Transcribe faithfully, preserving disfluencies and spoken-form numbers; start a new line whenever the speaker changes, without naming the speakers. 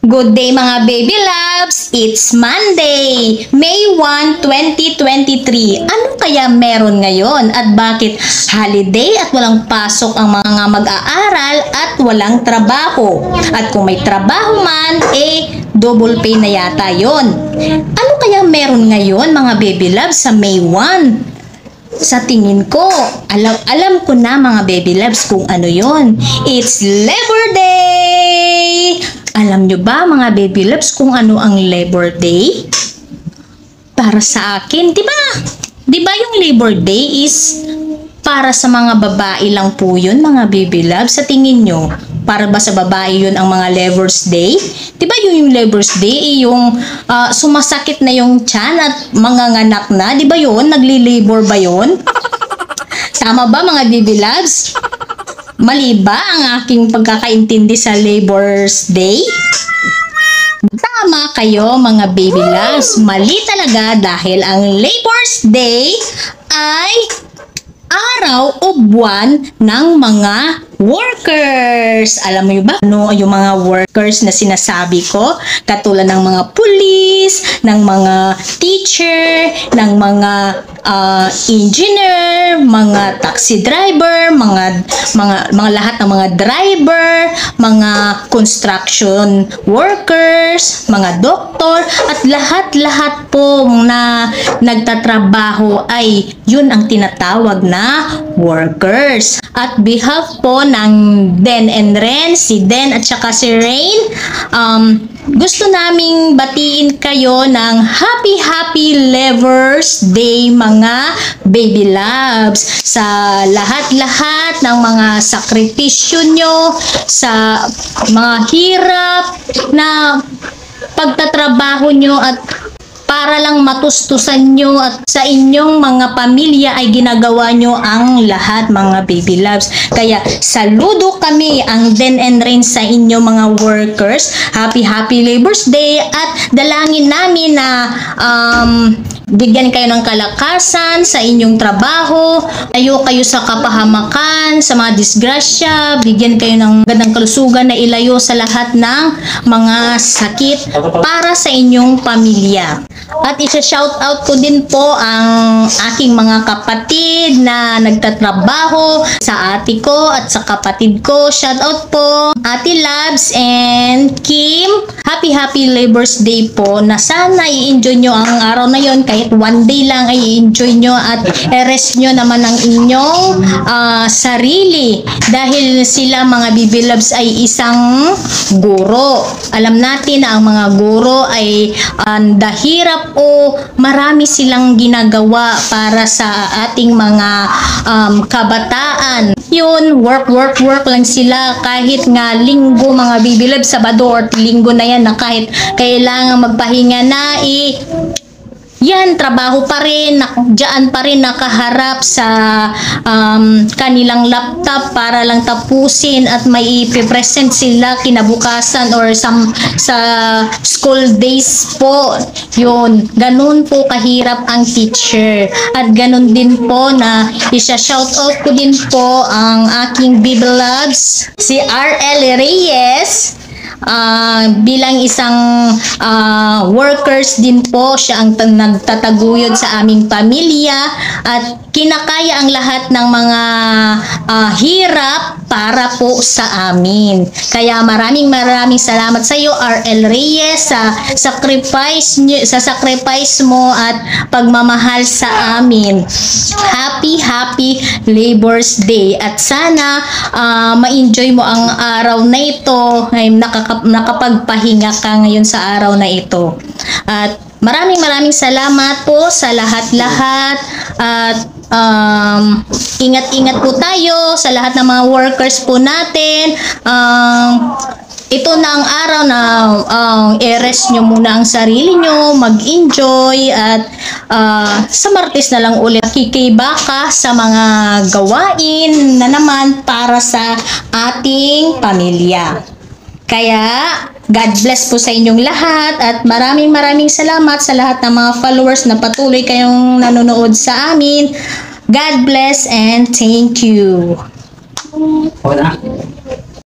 Good day mga baby loves! It's Monday, May first, twenty twenty-three. Ano kaya meron ngayon at bakit holiday at walang pasok ang mga mag-aaral at walang trabaho? At kung may trabaho man, eh double pay na yata yon. Ano kaya meron ngayon mga baby loves sa May first? Sa tingin ko, alam, alam ko na mga baby loves kung ano yon. It's Labor Day! Alam nyo ba mga baby loves kung ano ang Labor Day? Para sa akin, di ba? Di ba yung Labor Day is para sa mga babae lang po yun mga baby loves? Sa tingin nyo, para ba sa babae yun ang mga Labor's Day? Di ba yung, yung Labor's Day, yung uh, sumasakit na yung tiyan at manganganak na? Di ba yun? Nagli-labor ba yun? Tama ba mga baby loves? Mali ba ang aking pagkakaintindi sa Labor's Day? Tama kayo mga baby loves. Mali talaga dahil ang Labor's Day ay araw o buwan ng mga workers. Alam mo ba ano yung mga workers na sinasabi ko? Katulad ng mga police, ng mga teacher, ng mga uh, engineer, mga taxi driver, mga mga mga lahat ng mga driver, mga construction workers, mga doktor, at lahat-lahat po na nagtatrabaho ay yun ang tinatawag na workers. At behalf po ng Den and Ren, si Den at saka si Rain, um, gusto naming batiin kayo ng Happy Happy Labor's Day mga baby loves. Sa lahat-lahat ng mga sakripisyo nyo, sa mga hirap na pagtatrabaho nyo at para lang matustusan nyo at sa inyong mga pamilya ay ginagawa nyo ang lahat mga baby loves. Kaya saludo kami ang Den and Rain sa inyong mga workers. Happy Happy Labor's Day at dalangin namin na um, bigyan kayo ng kalakasan sa inyong trabaho, tayo kayo sa kapahamakan, sa mga disgrasya, bigyan kayo ng gandang kalusugan na ilayo sa lahat ng mga sakit para sa inyong pamilya. At isa-shout out ko din po ang aking mga kapatid na nagtatrabaho, sa ate ko at sa kapatid ko. Shout out po Ate Labs and Kim. Happy Happy Labor's Day po na sana i-enjoy nyo ang araw na yon, kahit one day lang ay i-enjoy nyo at i-rest nyo naman ang inyong uh, sarili dahil sila mga baby loves ay isang guro. Alam natin na ang mga guro ay ang uh, dahirap o marami silang ginagawa para sa ating mga um, kabataan. Yun, work, work, work lang sila kahit nga linggo mga baby loves, Sabado or linggo na yan na kahit kailangan magpahinga na eh, yan, trabaho pa rin, diyan pa rin nakaharap sa um, kanilang laptop para lang tapusin at may i-present sila kinabukasan or some, sa school days po. Yun, ganun po kahirap ang teacher. At ganun din po na isa-shoutout ko din po ang aking baby loves, si R L Reyes. Uh, bilang isang uh, workers din po, siya ang nagtataguyod sa aming pamilya at kinakaya ang lahat ng mga uh, hirap para po sa amin. Kaya maraming maraming salamat sa iyo R L Reyes sa sacrifice sa sacrifice mo at pagmamahal sa amin. Happy Happy Labor's Day at sana uh, ma-enjoy mo ang araw na ito, ay nakaka nakapagpahinga ka ngayon sa araw na ito. At maraming maraming salamat po sa lahat-lahat at um, ingat-ingat po tayo sa lahat ng mga workers po natin. Um, ito na ang araw na um, i-rest nyo muna ang sarili nyo, mag-enjoy at uh, sa Martes na lang ulit kikibaka sa mga gawain na naman para sa ating pamilya. Kaya, God bless po sa inyong lahat at maraming maraming salamat sa lahat ng mga followers na patuloy kayong nanonood sa amin. God bless and thank you.
Hola.